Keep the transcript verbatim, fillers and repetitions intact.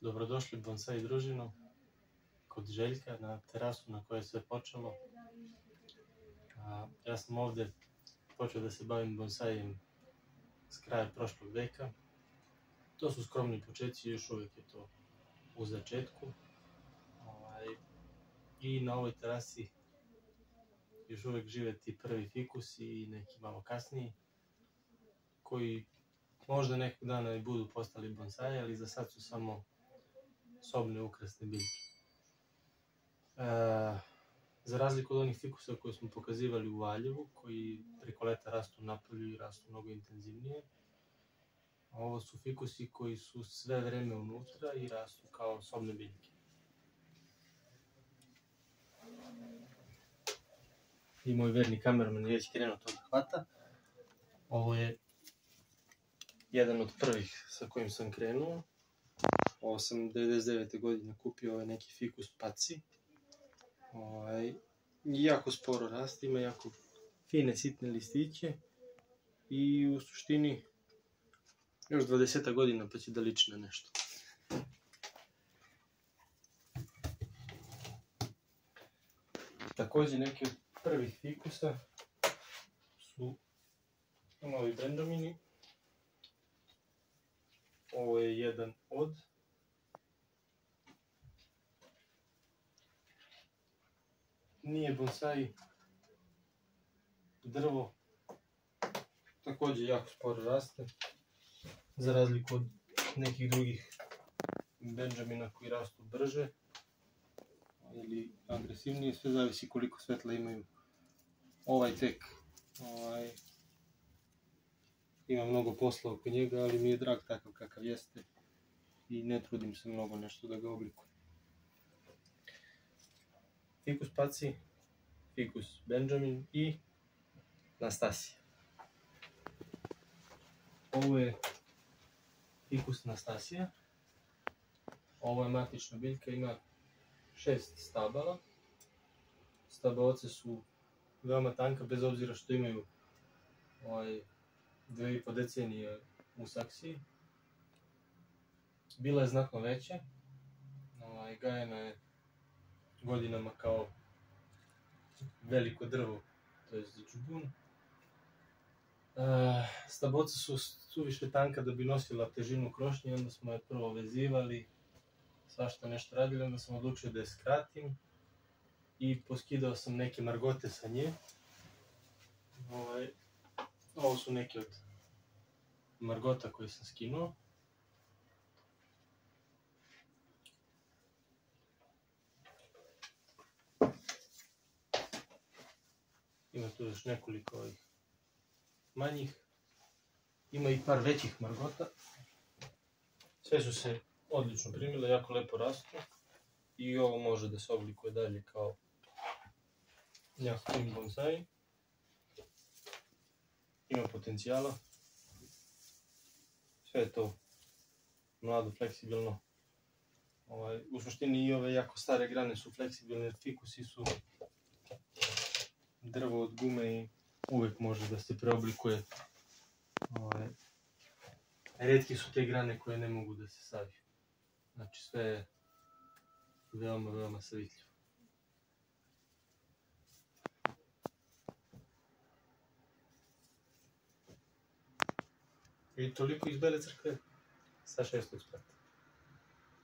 Dobrodošli bonsai družino kod Željka na terasu na kojoj je sve počelo. A, ja sam ovdje počeo da se bavim bonsaijem s kraja prošlog veka. To su skromni početci, još uvijek je to u začetku. Ovaj, I na ovoj terasi još uvijek žive ti prvi fikusi i neki malo kasniji, koji možda nekog dana i budu postali bonsaji, ali za sad su samo sobne ukrasne biljke. E, za razliku od onih fikusa koje smo pokazivali u Valjevu, koji preko leta rastu napolju i rastu mnogo intenzivnije, ovo su fikusi koji su sve vreme unutra i rastu kao sobne biljke. I moj verni kamerman je već krenuo to da hvata. Ovo je jedan od prvih sa kojim sam krenuo. Ovo sam devedeset devete godine kupio ovaj neki fikus paci. Ovaj, jako sporo raste, ima jako fine sitne listiće i u suštini još dvadeset godina pa će da liči na nešto. Također neki od prvih fikusa su ovi Benjamini. Ovo je jedan od. Nije bonsai drvo, također jako sporo raste, za razliku od nekih drugih Benjamina koji rastu brže ili agresivnije, sve zavisi koliko svetla imaju. Ovaj tek ovaj, ima mnogo posla oko njega, ali mi je drag takav kakav jeste i ne trudim se mnogo nešto da ga oblikujem. Fikus paci, fikus Benjamin i Nastasija. Ovo je fikus Nastasija. Ovo je matična biljka, ima šest stabala. Stabalce su veoma tanka, bez obzira što imaju ovaj, dve i po decenije u saksiji. Bila je znatno veća, ovaj, gajena je godinama kao veliko drvo, to je džubun. E, staboca su suviše tanka da bi nosila težinu krošnje, onda smo je prvo vezivali, svašta nešto radili, onda sam odlučio da je skratim i poskidao sam neke margote sa nje. Ovaj, ovo su neke od margota koje sam skinuo. Ima tu još nekoliko ovih manjih. Ima i par većih margota. Sve su se odlično primile, jako lepo rastu. I ovo može da se oblikuje dalje kao jako fin bonsai. Ima potencijala. Sve je to mlado, fleksibilno. Ovaj, u suštini i ove jako stare grane su fleksibilne, fikusi su drvo od gume i uvijek može da se preoblikuje. Ovaj, retki su te grane koje ne mogu da se saviju. Znači sve je veoma, veoma savitljivo. I toliko iz Bele Crkve sa šestog sprata.